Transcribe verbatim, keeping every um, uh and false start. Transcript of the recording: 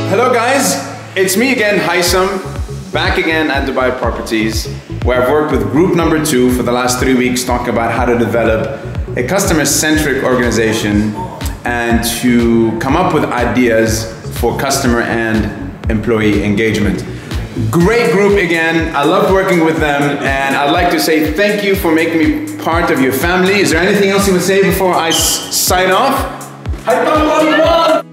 Hello guys, it's me again, Haitham, back again at Dubai Properties, where I've worked with group number two for the last three weeks talking about how to develop a customer-centric organization and to come up with ideas for customer and employee engagement. Great group again, I loved working with them, and I'd like to say thank you for making me part of your family. Is there anything else you would say before I s sign off?